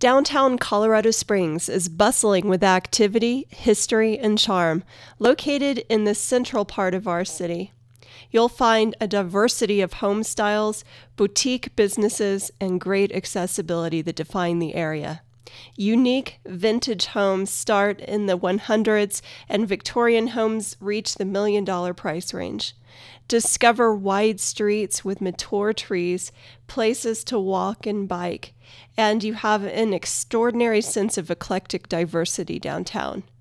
Downtown Colorado Springs is bustling with activity, history, and charm, located in the central part of our city. You'll find a diversity of home styles, boutique businesses, and great accessibility that define the area. Unique vintage homes start in the 100s, and Victorian homes reach the $1 million price range. Discover wide streets with mature trees, places to walk and bike, and you have an extraordinary sense of eclectic diversity downtown.